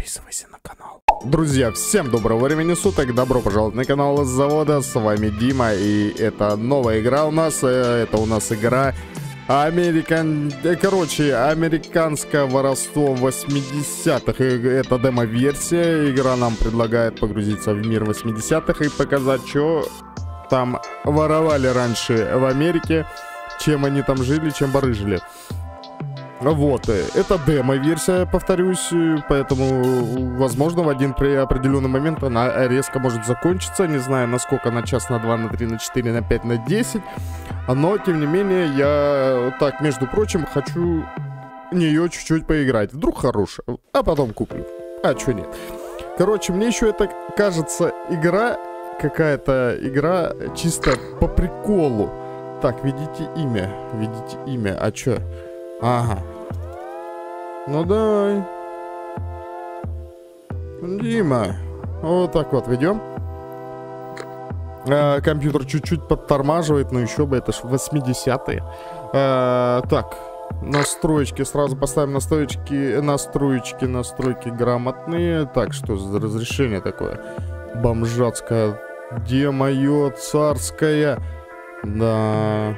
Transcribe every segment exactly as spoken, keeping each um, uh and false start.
Подписывайся на канал. Друзья, всем доброго времени суток, добро пожаловать на канал с завода, с вами Дима, и это новая игра у нас, это у нас игра Американ... Короче, американское воровство восьмидесятых, это демо-версия, игра нам предлагает погрузиться в мир восьмидесятых и показать, что там воровали раньше в Америке, чем они там жили, чем барыжили. Вот, это демо-версия, повторюсь, поэтому, возможно, в один при определенный момент она резко может закончиться. Не знаю, насколько, на час, на два, на три, на четыре, на пять, на десять. Но, тем не менее, я, так, между прочим, хочу в нее чуть-чуть поиграть. Вдруг хорошая, а потом куплю. А, чё нет. Короче, мне еще это кажется игра, какая-то игра чисто по приколу. Так, введите имя, введите имя, а чё? Ага. Ну дай. Дима. Вот так вот ведем. А, компьютер чуть-чуть подтормаживает, но еще бы, это ж восьмидесятые. А, так. Настроечки. Сразу поставим настроечки. Настроечки, настройки грамотные. Так, что за разрешение такое? Бомжатское. Где мое царское? Да...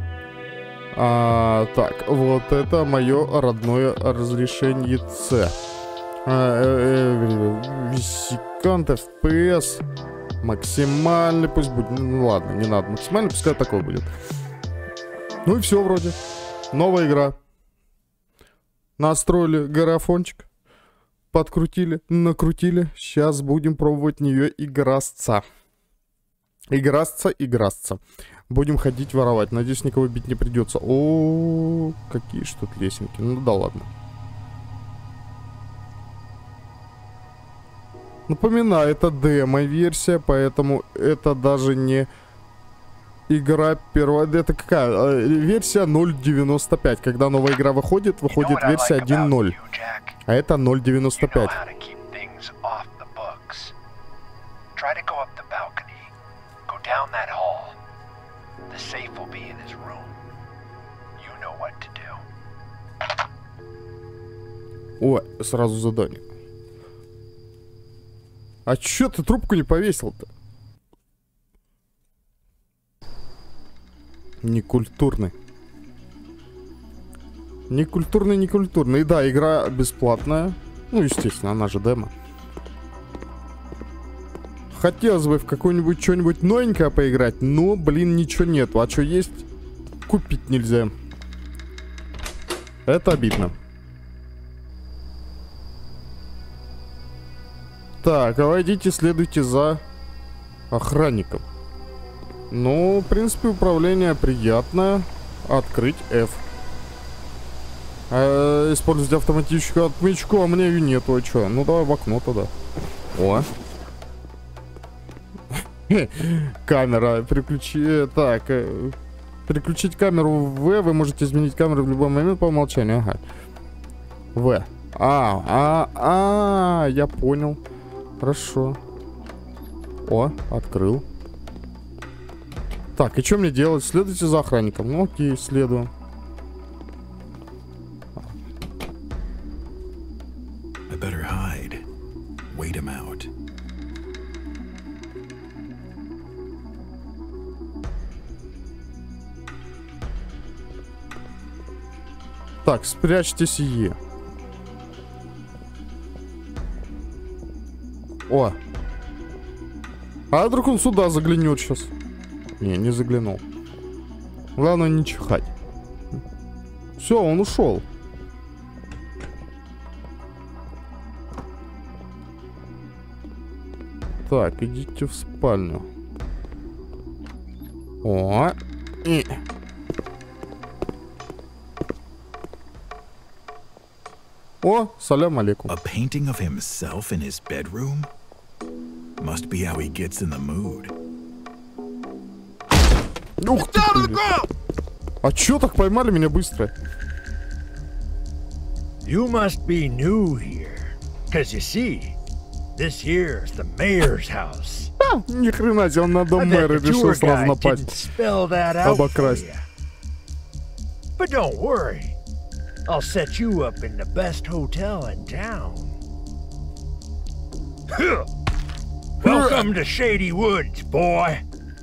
А, так, вот это мое родное разрешение С. А, э, э, Висикант, эф пи эс. Максимальный пусть будет. Ну ладно, не надо максимальный, пускай такой будет. Ну и все вроде. Новая игра. Настроили графончик. Подкрутили, накрутили. Сейчас будем пробовать в нее играться. Играться, играться. Будем ходить воровать. Надеюсь, никого бить не придется. О, какие ж тут лесенки. Ну да ладно. Напоминаю, это демо-версия, поэтому это даже не игра первая. Это какая? Версия ноль девяносто пять. Когда новая игра выходит, выходит версия один ноль. А это ноль девяносто пять. The safe will be in his room. You know what to do. О, сразу задание. А чё ты трубку не повесил-то? Некультурный. Некультурный, некультурный. И да, игра бесплатная. Ну, естественно, она же демо. Хотелось бы в какое-нибудь что-нибудь новенькое поиграть, но, блин, ничего нету. А что есть, купить нельзя. Это обидно. Так, а вы идите, следуйте за охранником. Ну, в принципе, управление приятное. Открыть F. А, использовать автоматическую отмычку, а мне ее нету. А что? Ну, давай в окно тогда. О. Камера, переключи, так, переключить камеру в В, вы можете изменить камеру в любой момент по умолчанию, ага. В, а, а, а, я понял, хорошо. О, открыл. Так, и что мне делать? Следуйте за охранником, ну окей, следую. I better hide. Wait him out. Так, спрячьтесь Е. О. А вдруг он сюда заглянет сейчас? Не, не заглянул. Главное не чихать. Все, он ушел. Так, идите в спальню. О. И... О, салям алейкум. A painting of himself in his bedroom? Must be how he gets in the mood. Ух ты! А чё так поймали меня быстро? You must be new here, cause you see, this here's the mayor's house. А, ни хрена себе, он на дом мэра решил сразу напасть. Обокрасть. But don't worry. I'll set you up in the best hotel in town. Welcome to Shady Woods, boy.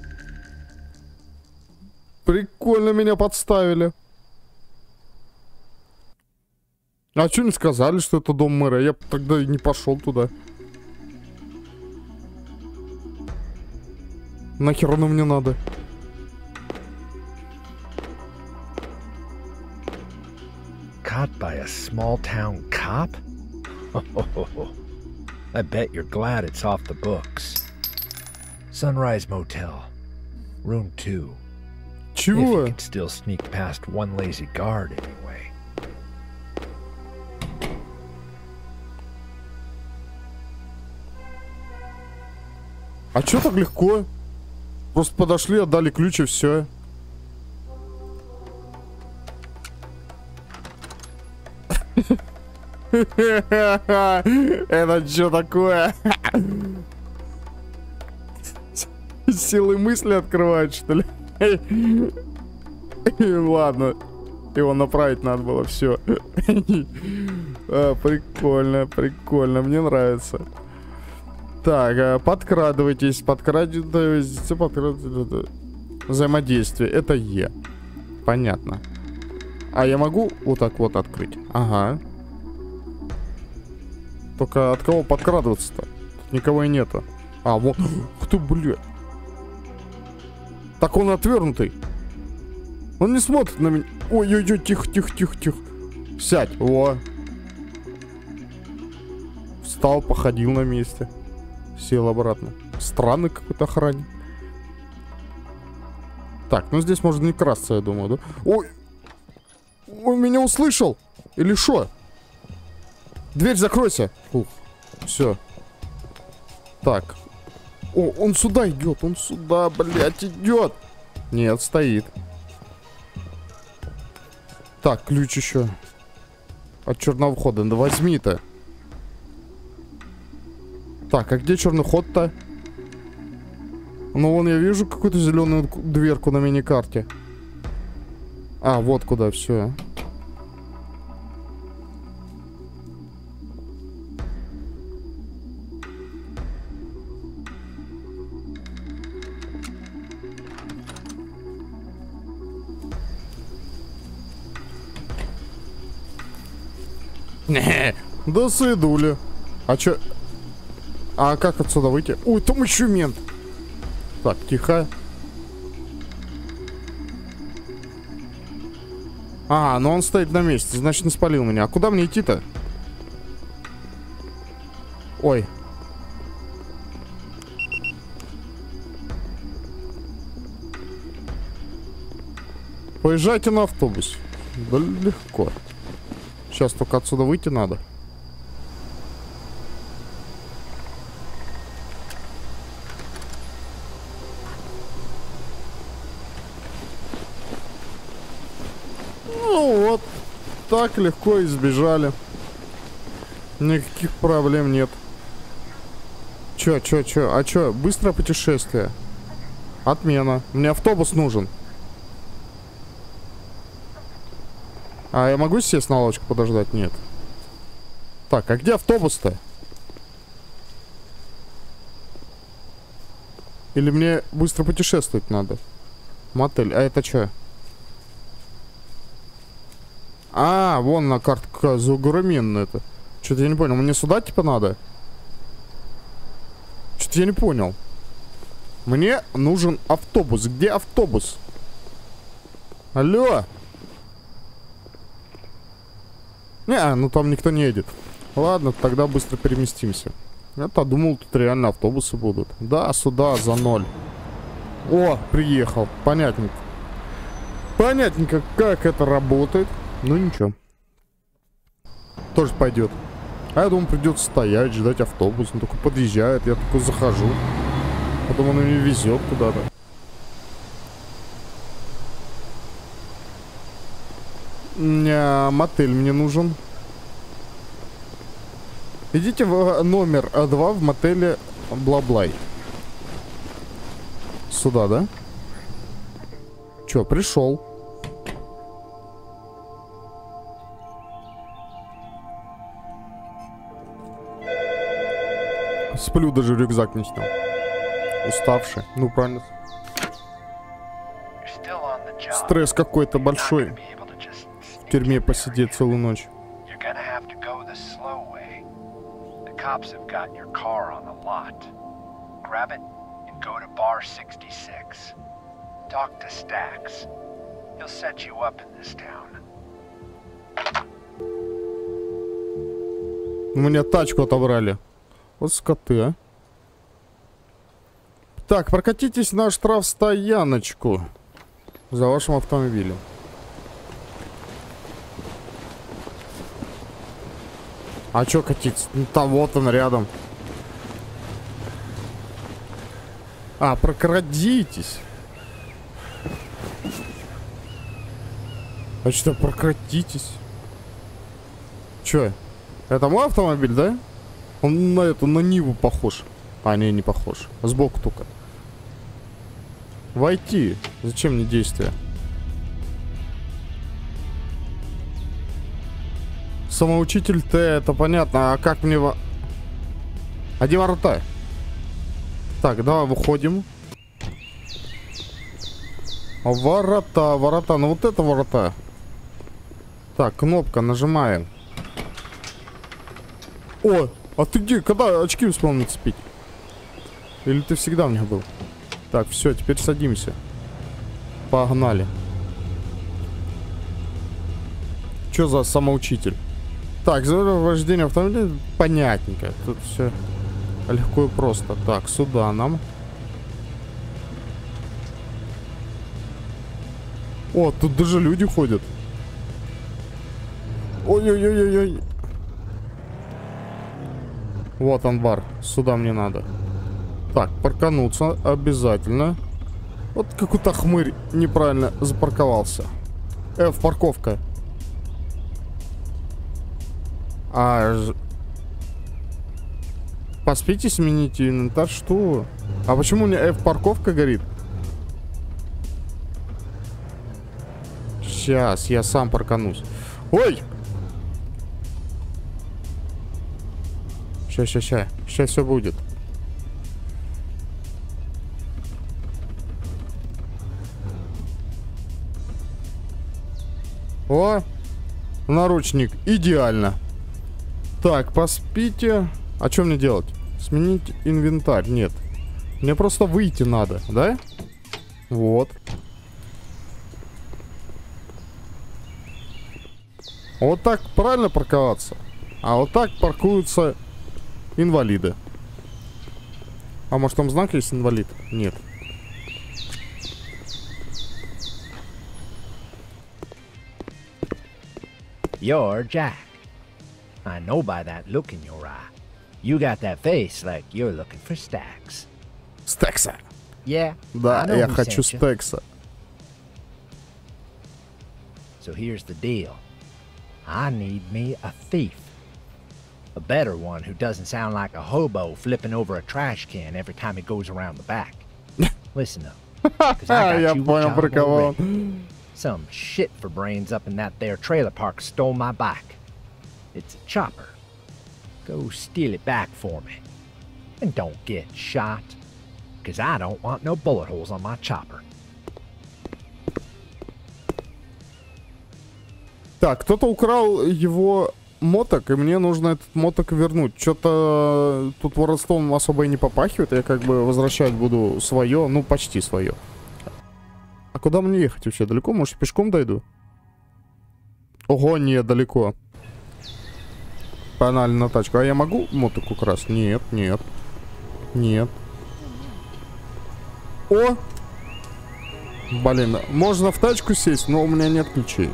Прикольно меня подставили. А что не сказали, что это дом мэра? Я бы тогда и не пошел туда. Нахер оно мне надо? Caught by a small town cop? I bet you're glad it's off the books. Sunrise Motel, room two. If you Чего? can still sneak past one lazy guard anyway. А чё так легко? Просто подошли, отдали ключ и все. Это что такое? Силы мысли открывают, что ли? Ладно. Его направить надо было, все. А, прикольно, прикольно, мне нравится. Так, а, подкрадывайтесь, подкрадывайтесь, подкрадывайтесь. Взаимодействие, это Е. Понятно. А я могу вот так вот открыть? Ага. Только от кого подкрадываться-то? Тут никого и нету. А, вот. Ух ты, блядь. Так он отвернутый. Он не смотрит на меня. Ой-ой-ой, тихо, тихо, тихо, тихо. Сядь. О. Встал, походил на месте. Сел обратно. Странный какой-то охранник. Так, ну здесь можно не красться, я думаю, да? Ой. Он меня услышал. Или что? Дверь закройся. Ух. Все. Так. О, он сюда идет. Он сюда, блядь, идет. Нет, стоит. Так, ключ еще. От черного хода. Да возьми-то. Так, а где черный ход-то? Ну, вон я вижу какую-то зеленую дверку на мини-карте. А, вот куда, все. Да сыдули. А чё? А как отсюда выйти? Ой, там еще мент. Так, тихо. А, ну он стоит на месте, значит не спалил меня. А куда мне идти-то? Ой. Поезжайте на автобус. Да легко. Сейчас только отсюда выйти надо. Ну вот. Так легко избежали. Никаких проблем нет. Чё, чё, чё? А чё? Быстрое путешествие. Отмена. Мне автобус нужен. А я могу сесть на лавочку подождать? Нет. Так, а где автобус-то? Или мне быстро путешествовать надо? Мотель. А это что? А, вон на карте какая загроменная это. Что-то я не понял. Мне сюда типа надо? Что-то я не понял. Мне нужен автобус. Где автобус? Алло? Не, ну там никто не едет. Ладно, тогда быстро переместимся. Я-то думал, тут реально автобусы будут. Да, сюда, за ноль. О, приехал. Понятненько. Понятненько, как это работает. Ну ничего. Тоже пойдет. А я думаю, придется стоять, ждать автобус. Он только подъезжает, я такой захожу. Потом он меня везет куда-то. А, мотель мне нужен. Идите в номер два в мотеле Бла-Блай. Сюда, да? Чё, пришел? Сплю, даже рюкзак не снял. Уставший. Ну, правильно. You're still on the job. Стресс какой-то You're not большой. gonna be able to just В sneak тюрьме in there посидеть again. целую ночь. You're gonna have to go the slow way. The cops have got your car on the lot. Grab it and go to bar sixty-six. Talk to Stax. He'll set you up in this town. У меня тачку отобрали. Вот скоты, а. Так, прокатитесь на штрафстояночку за вашим автомобилем. А чё катиться? Ну там вот он рядом. А, прокрадитесь. А что, прократитесь? Чё? Это мой автомобиль, да? Он на эту, на Ниву похож. А, не, не похож. Сбоку только. Войти. Зачем мне действие? Самоучитель Т, это понятно. А как мне... во- А где ворота? Так, давай выходим. Ворота, ворота. Ну вот это ворота. Так, кнопка, нажимаем. О, а ты где? Когда очки успел нацепить? Или ты всегда у меня был? Так, все, теперь садимся. Погнали. Что за самоучитель? Так, за вождение автомобиля понятненько. Тут все легко и просто. Так, сюда нам. О, тут даже люди ходят. Ой-ой-ой-ой-ой. Вот он, бар. Сюда мне надо. Так, паркануться обязательно. Вот какой-то хмырь неправильно запарковался. F, парковка. А... ж- Поспите, смените инвентарь. Что? А почему у меня F, парковка горит? Сейчас, я сам парканусь. Ой! Ща, ща, ща. Сейчас все будет. О! Наручник. Идеально. Так, поспите. А что мне делать? Сменить инвентарь. Нет. Мне просто выйти надо, да? Вот. Вот так правильно парковаться. А вот так паркуются инвалиды. А может там знак есть инвалид? Нет. You're Jack. I know by that look in your eye. You got that face like you're looking for Stax. Стекса. Yeah, Да, I know я who хочу sent you. стекса. So here's the deal. I need me a thief. A better one who doesn't sound like a hobo flipping over a trash can every time he goes around the back. Listen up. 'Cause I got Я you a понял, job про кого already. он. Some shit for brains up in that there trailer park stole my bike. It's a chopper. Go steal it back for me. And don't get shot. Cause I don't want no bullet holes on my chopper. Так, кто-то украл его моток, и мне нужно этот моток вернуть. Что-то тут воровством особо и не попахивает. Я как бы возвращать буду свое, ну почти свое. А куда мне ехать вообще? Далеко? Может, пешком дойду? Ого, нет, далеко. Погнали на тачку. А я могу моток украсть? Нет, нет. Нет. О! Блин, можно в тачку сесть, но у меня нет ключей.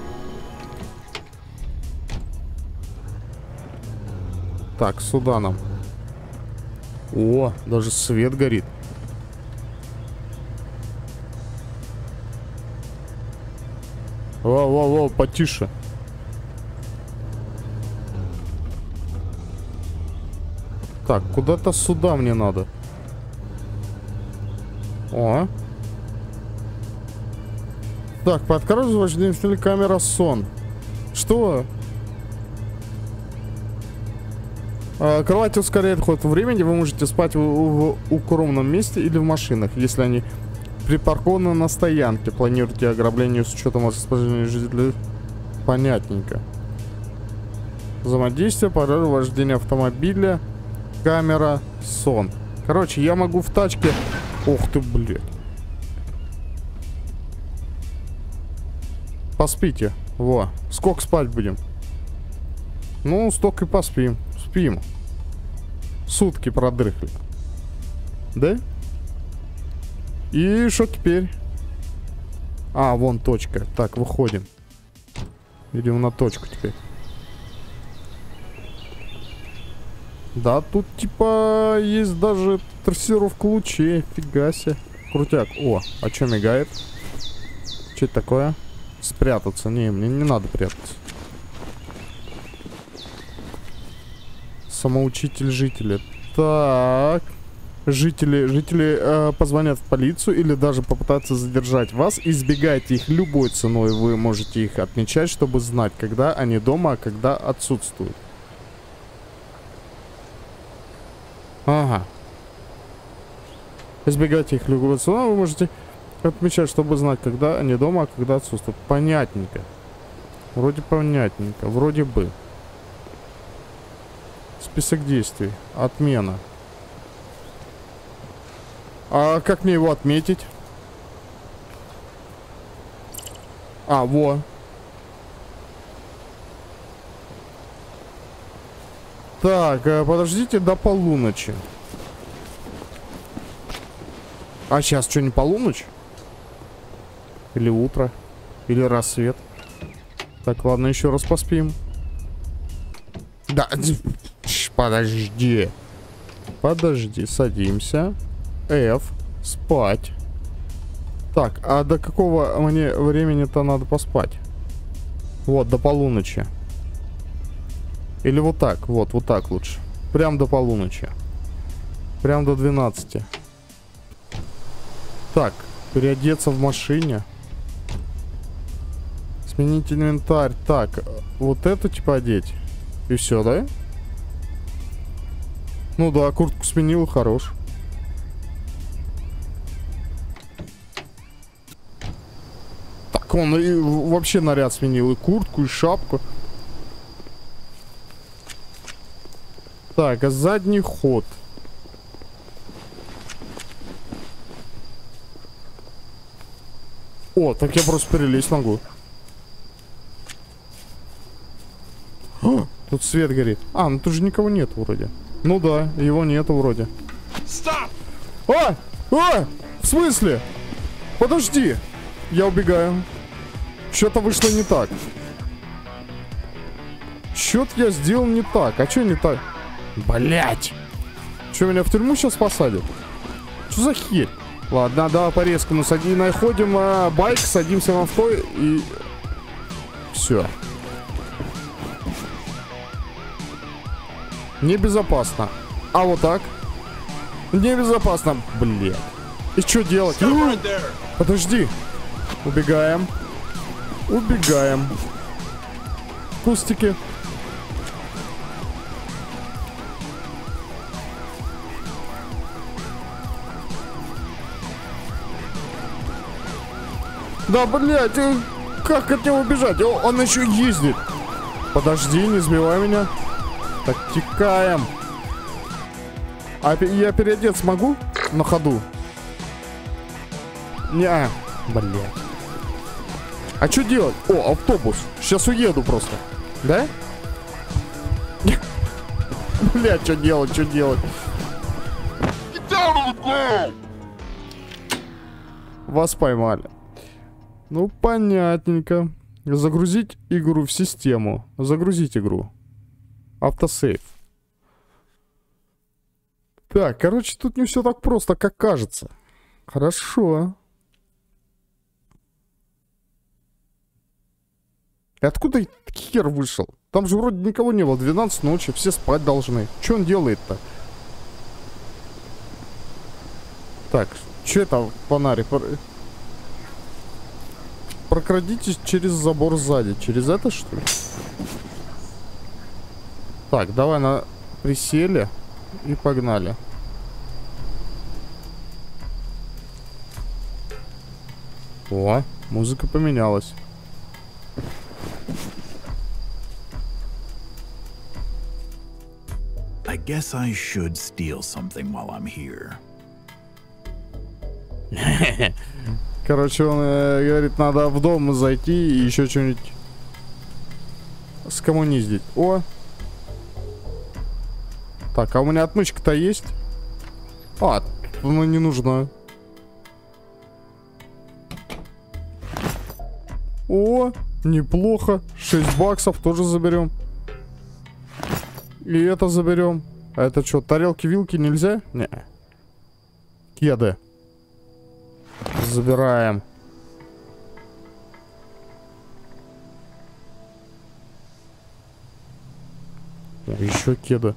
Так, сюда нам. О, даже свет горит. Во-во-во, потише. Так, куда-то сюда мне надо. О. Так, по отказу вождения телекамера сон. Что? А, кровать ускоряет ход времени. Вы можете спать в, в укромном месте или в машинах, если они припаркованы на стоянке. Планируете ограбление с учетом расположения жителей? Понятненько. Взаимодействие, пароль, вождение автомобиля, камера, сон. Короче, я могу в тачке... Ух ты, блядь. Поспите. Во. Сколько спать будем? Ну, столько и поспим. Спим. Сутки продрыхли. Да? И что теперь? А, вон точка. Так, выходим. Идем на точку теперь. Да, тут типа есть даже трассировка лучей. Фига себе. Крутяк. О, а что мигает? Что это такое? Спрятаться. Не, мне не надо прятаться. Самоучитель жителя. Так. Жители, жители э, позвонят в полицию или даже попытаются задержать вас. Избегайте их любой ценой. Вы можете их отмечать, чтобы знать, когда они дома, а когда отсутствуют. Ага. Избегайте их любой ценой. Вы можете отмечать, чтобы знать, когда они дома, а когда отсутствуют. Понятненько. Вроде понятненько. Вроде бы. Список действий. Отмена. А как мне его отметить? А, во. Так, подождите до полуночи. А сейчас что, не полуночь? Или утро? Или рассвет? Так, ладно, еще раз поспим. Да, подожди. Подожди, садимся. F, спать. Так, а до какого мне времени-то надо поспать? Вот, до полуночи. Или вот так, вот, вот так лучше. Прям до полуночи. Прям до двенадцати. Так, переодеться в машине. Сменить инвентарь. Так, вот это типа одеть. И все, да? Ну да, куртку сменил, хорош. Так, он и вообще наряд сменил. И куртку, и шапку. Так, а задний ход. О, так я просто перелезть могу. О, тут свет горит. А, ну тут же никого нет вроде. Ну да, его нету вроде. А! А! В смысле? Подожди. Я убегаю. Что-то вышло не так. Что-то я сделал не так. А что не так? Блять. Что, меня в тюрьму сейчас посадят? Что за херь? Ладно, давай по-резкому садим. Находим а, байк, садимся в авто и... Все. Небезопасно. А вот так? Небезопасно. Блядь. И что делать? Подожди. Убегаем. Убегаем. Кустики. Да, блядь, как от него убежать? О, он еще ездит. Подожди, не сбивай меня. Так, текаем. А я переодеться могу на ходу? Не, блядь. А что делать? О, автобус. Сейчас уеду просто. Да? Блядь, что делать, что делать? Вас поймали. Ну, понятненько. Загрузить игру в систему. Загрузить игру. Автосейв. Так, короче, тут не все так просто, как кажется. Хорошо. И откуда хер вышел? Там же вроде никого не было. двенадцать ночи, все спать должны. Что он делает-то? Так, что это фонарик? Прокрадитесь через забор сзади. Через это, что ли? Так, давай на Присели и погнали. О, музыка поменялась. I guess I should steal something while I'm here. Короче, он э, говорит, надо в дом зайти и еще что-нибудь скоммуниздить. О! Так, а у меня отмычка-то есть? А, ну не нужна. О, неплохо. шесть баксов тоже заберем. И это заберем. А это что, тарелки, вилки нельзя? Не. Кеды. Забираем. О, еще кеды.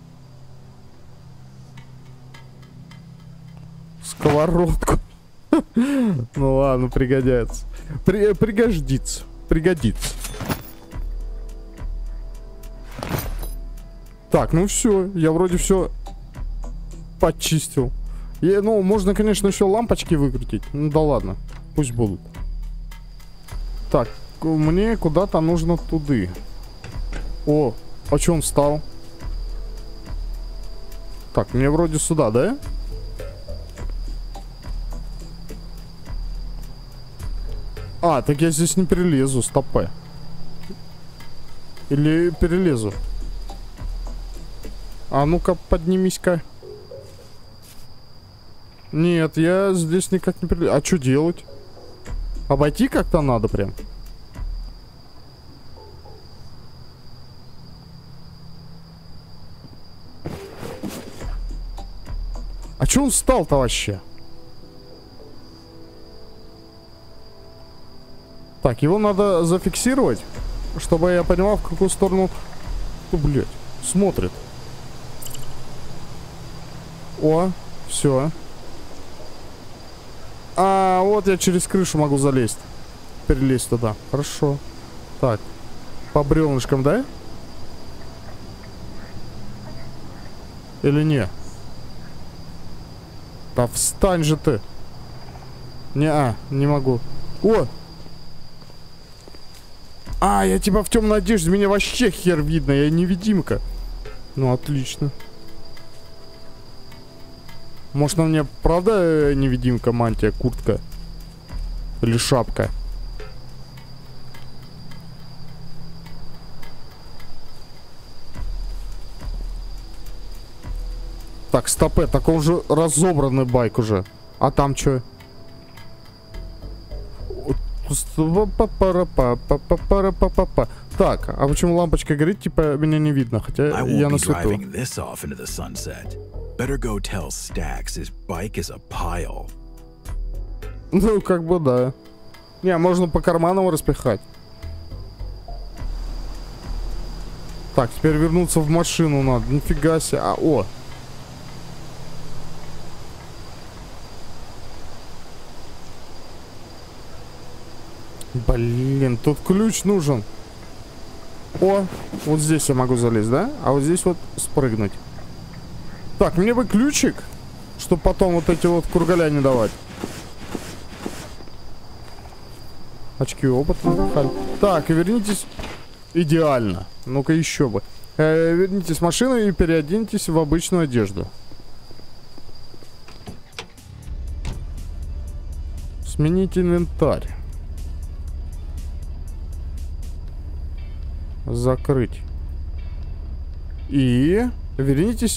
Сковородку. Ну ладно, пригодится. При, пригождится. Пригодится. Так, ну все. Я вроде все почистил. И, ну, можно, конечно, еще лампочки выкрутить. Ну да ладно. Пусть будут. Так, мне куда-то нужно туды. О, а че он встал? Так, мне вроде сюда, да? А, так я здесь не перелезу, стопэ. Или перелезу? А ну-ка, поднимись-ка. Нет, я здесь никак не перелезу. А что делать? Обойти как-то надо прям. А что он встал-то вообще? Так, его надо зафиксировать, чтобы я понимал, в какую сторону... О, блядь, смотрит. О, все. А, вот я через крышу могу залезть. Перелезть туда. Хорошо. Так, по бревнышкам, да? Или не? Да встань же ты. Не-а, не могу. О! А, я тебя в темной одежде, меня вообще хер видно, я невидимка. Ну, отлично. Может, на мне правда невидимка, мантия, куртка? Или шапка? Так, стопэ, так он же разобранный байк уже. А там что? Так, а почему лампочка горит, типа меня не видно, хотя я на свету. Ну, как бы да. Не, можно по карманам распихать. Так, теперь вернуться в машину надо. Нифига себе. А, о. Блин, тут ключ нужен. О, вот здесь я могу залезть, да? А вот здесь вот спрыгнуть. Так, мне бы ключик, чтобы потом вот эти вот кургаля не давать. Очки опыта. Так, вернитесь. Идеально. Ну-ка еще бы. Э, вернитесь в машину и переоденьтесь в обычную одежду. Сменить инвентарь. Закрыть. И вернитесь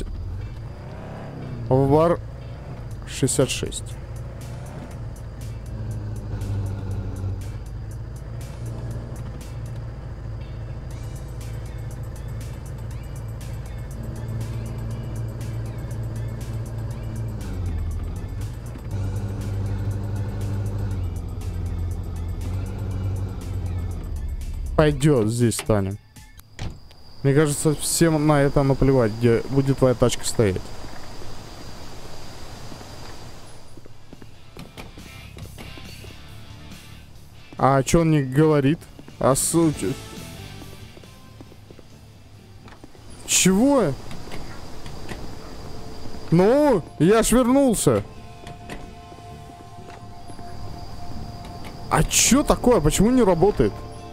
в бар шестьдесят шесть. Пойдет, здесь станем. Мне кажется, всем на это наплевать, где будет твоя тачка стоять. А что он не говорит? А суть... Чего? Ну, я ж вернулся. А чё такое? Почему не работает?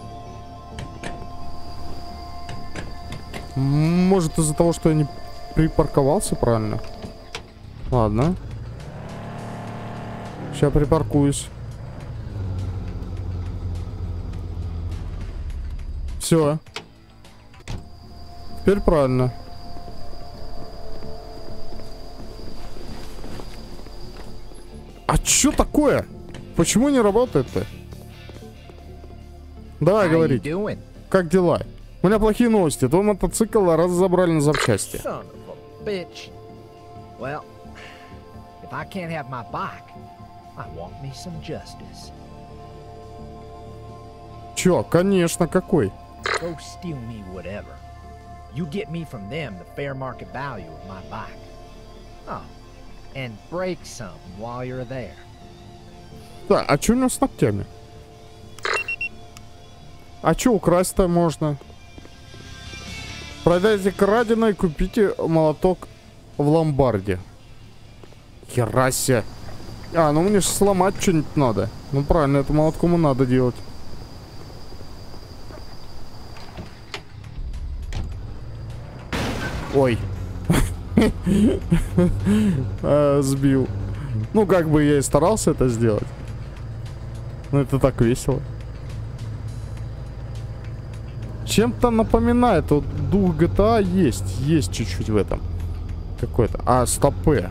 Может, из-за того, что я не припарковался правильно? Ладно. Сейчас припаркуюсь. Все. Теперь правильно. А чё такое? Почему не работает-то? Давай говорить. Как дела? У меня плохие новости. Твой мотоцикл разобрали на запчасти. Чё? Конечно, какой? Go steal me whatever. You get me from them the fair market value of my bike. Oh, and break some while you're there. Да, а чё у него с ногтями? А чё украсть-то можно? Продайте краденое и купите молоток в ломбарде. Херася. А, ну мне же сломать что-нибудь надо. Ну правильно, это молотком и надо делать. Ой. Сбил. Ну, как бы я и старался это сделать. Но это так весело. Чем-то напоминает. Вот дух джи ти эй есть. Есть чуть-чуть в этом. Какой-то. А, стопы.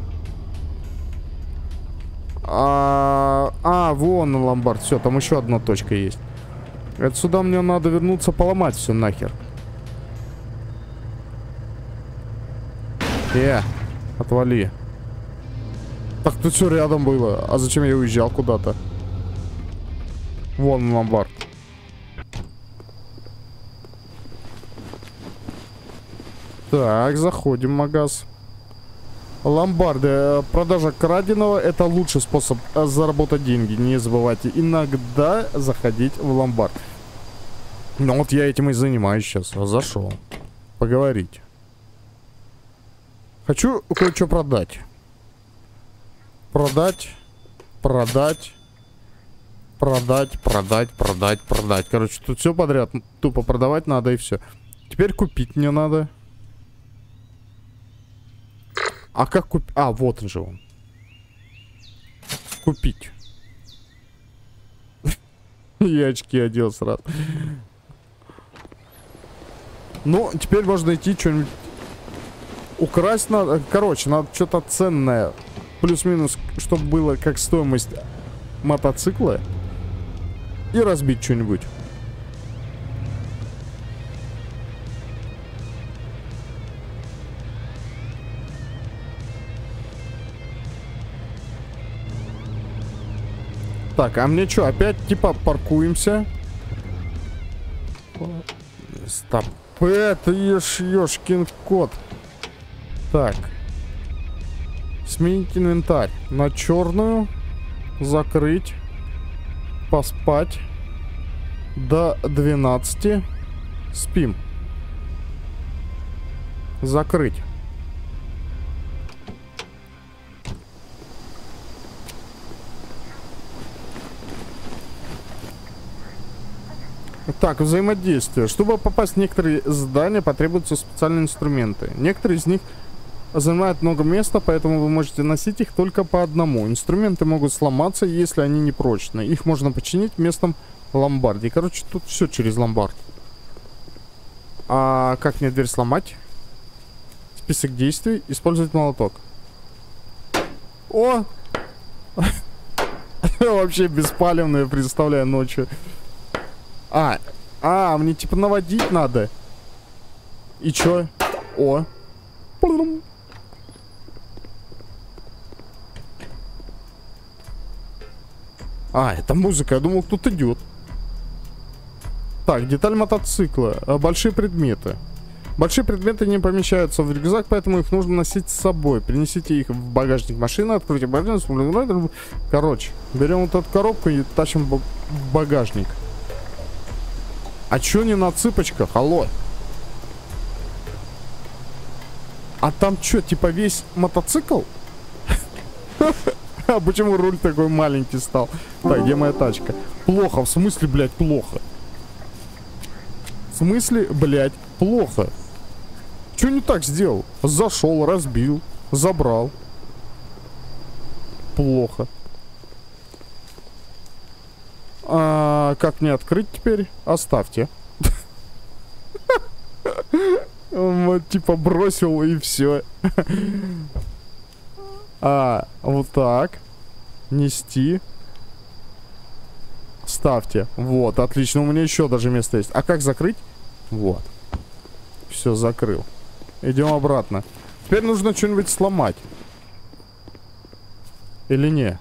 А, а, вон ломбард. Все, там еще одна точка есть. Это сюда мне надо вернуться, поломать все нахер. Э, отвали. Так тут все рядом было. А зачем я уезжал куда-то? Вон ломбард. Так, заходим в магаз. Ломбарды. Продажа краденого — это лучший способ заработать деньги. Не забывайте иногда заходить в ломбард. Ну вот я этим и занимаюсь сейчас. Зашел. Поговорить. Хочу кое-что продать. Продать. Продать. Продать, продать, продать, продать. Короче, тут все подряд. Тупо продавать надо и все. Теперь купить мне надо. А как купить? А, вот он же он. Купить. Я очки одел сразу. Ну, теперь можно идти что-нибудь украсть надо. Короче, надо что-то ценное. Плюс-минус, чтобы было как стоимость мотоцикла. И разбить что-нибудь. Так, а мне что, опять типа паркуемся? Стоп. Это ешь, ёшкин кот. Так. Сменить инвентарь. На черную. Закрыть. Поспать. До двенадцати. Спим. Закрыть. Так, взаимодействие. Чтобы попасть в некоторые здания, потребуются специальные инструменты. Некоторые из них занимают много места, поэтому вы можете носить их только по одному. Инструменты могут сломаться, если они не прочные. Их можно починить в местном ломбарде. Короче, тут все через ломбард. А как мне дверь сломать? Список действий. Использовать молоток. О! Вообще беспалевное, представляю, ночью. А, а, мне типа наводить надо. И чё? О. А, это музыка. Я думал, кто-то идет. Так, деталь мотоцикла. Большие предметы. Большие предметы не помещаются в рюкзак, поэтому их нужно носить с собой. Принесите их в багажник машины, откройте багажник. Короче, берем вот эту коробку и тащим в багажник. А чё не на цыпочках? Алло. А там что, типа весь мотоцикл? А почему руль такой маленький стал? Так, где моя тачка? Плохо, в смысле, блядь, плохо? В смысле, блядь, плохо? Что не так сделал? Зашел, разбил, забрал. Плохо. А, как мне открыть теперь? Оставьте. Вот, типа, бросил и все. А, вот так. Нести. Ставьте. Вот, отлично. У меня еще даже место есть. А как закрыть? Вот. Все, закрыл. Идем обратно. Теперь нужно что-нибудь сломать. Или не?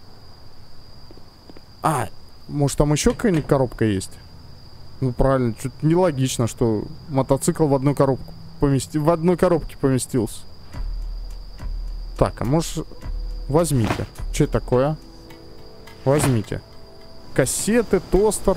А, может там еще какая-нибудь коробка есть? Ну правильно, что-то нелогично, что мотоцикл в одну коробку помести... в одной коробке поместился. Так, а может... Возьмите. Что это такое? Возьмите. Кассеты, тостер.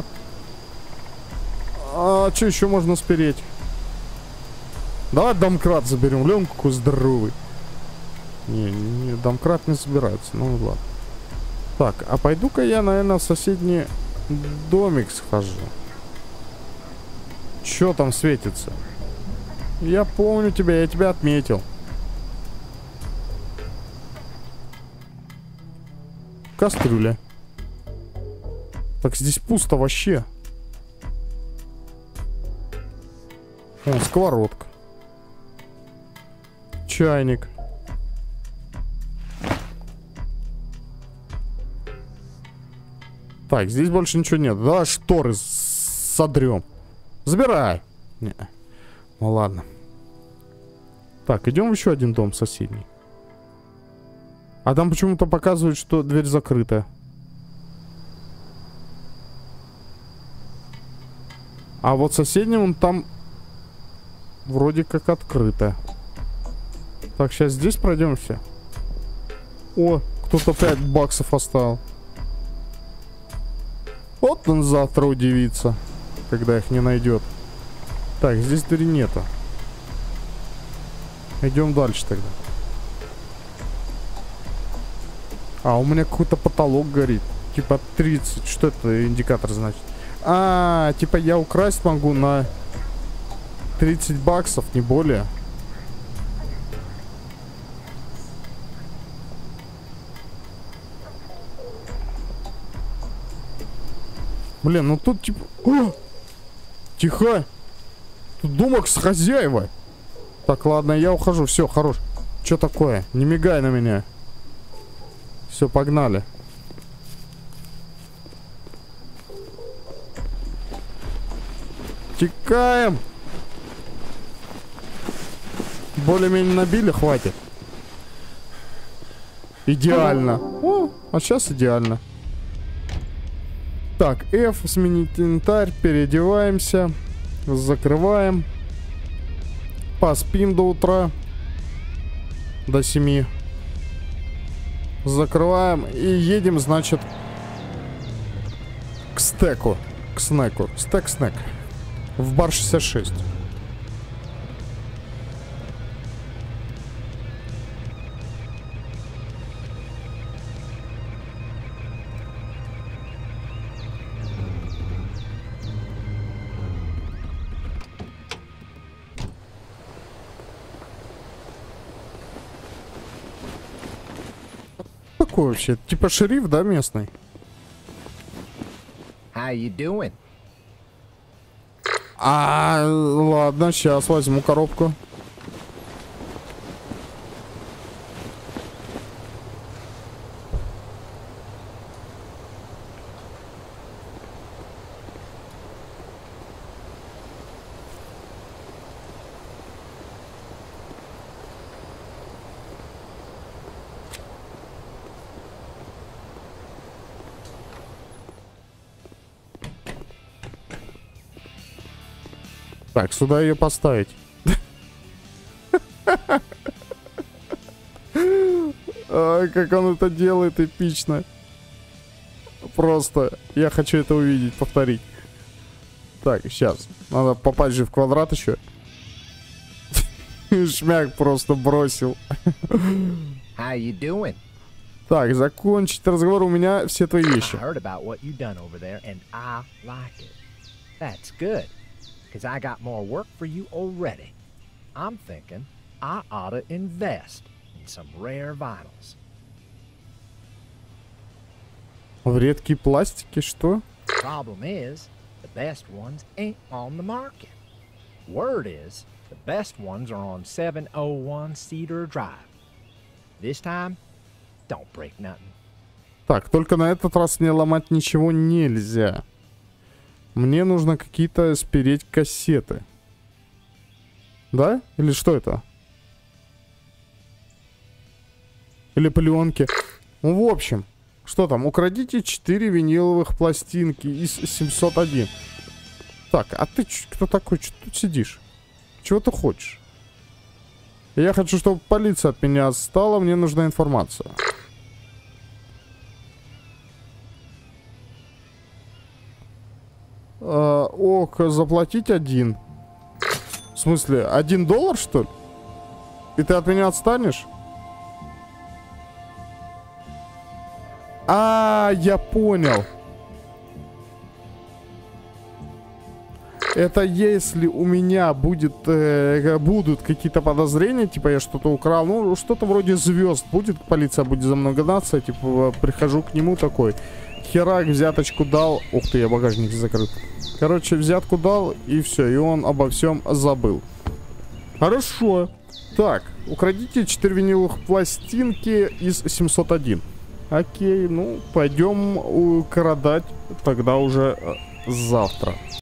А что еще можно спереть? Давай домкрат заберем. Лен, какой здоровый. Не, не, домкрат не собирается. Ну ладно. Так, а пойду-ка я, наверное, в соседний домик схожу. Че там светится? Я помню тебя, я тебя отметил. Кастрюля. Так, здесь пусто вообще. О, сковородка. Чайник. Так, здесь больше ничего нет. Давай шторы содрем. Забирай. Не. Ну ладно. Так, идем в еще один дом соседний. А там почему-то показывают, что дверь закрыта. А вот соседним он там вроде как открыто. Так, сейчас здесь пройдемся. О, кто-то пять баксов оставил. Вот он завтра удивится, когда их не найдет. Так, здесь двери нету. Идем дальше тогда. А, у меня какой-то потолок горит. Типа тридцать. Что это индикатор значит? А, типа я украсть могу на тридцать баксов, не более. Блин, ну тут типа... О! Тихо! Тут домик с хозяева. Так, ладно, я ухожу. Все, хорош. Что такое? Не мигай на меня. Все, погнали. Текаем. Более-менее набили, хватит. Идеально. О, а сейчас идеально. Так, F, сменить инвентарь, переодеваемся, закрываем, поспим до утра, до семи, закрываем и едем, значит, к стеку, к снеку, стек-снек, в бар шестьдесят шесть. Какой вообще? Типа шериф, да, местный? How you doing? А, ладно, сейчас возьму коробку. Так, сюда ее поставить. Ай, как он это делает эпично. Просто я хочу это увидеть, повторить. Так, сейчас. Надо попасть же в квадрат еще. шмяк просто бросил. How you doing? Так, закончить разговор, у меня все твои I вещи. heard about what you done over there, and I like it. That's good, because I got more work for you already. I'm thinking I ought to invest in some rare vinyls. В редкие пластики, что? Problem is, the best ones ain't on the market. Word is, the best ones are on seven oh one Cedar Drive. This time, don't break nothing. Так, только на этот раз не ломать ничего нельзя. Мне нужно какие-то спереть кассеты. Да? Или что это? Или пленки? Ну, в общем, что там? Украдите четыре виниловых пластинки из семьсот один. Так, а ты кто такой? Что тут сидишь? Чего ты хочешь? Я хочу, чтобы полиция от меня отстала. Мне нужна информация. А, ок, заплатить один. В смысле, один доллар, что ли? И ты от меня отстанешь? А, я понял. Это если у меня будет, э, будут какие-то подозрения, типа я что-то украл, ну что-то вроде звезд будет, полиция будет за мной гнаться, типа прихожу к нему такой, херак, взяточку дал, ух ты, я багажник закрыт. Короче, взятку дал и все, и он обо всем забыл. Хорошо. Так, украдите четыре виниловых пластинки из семьсот один. Окей, ну пойдем украдать тогда уже завтра.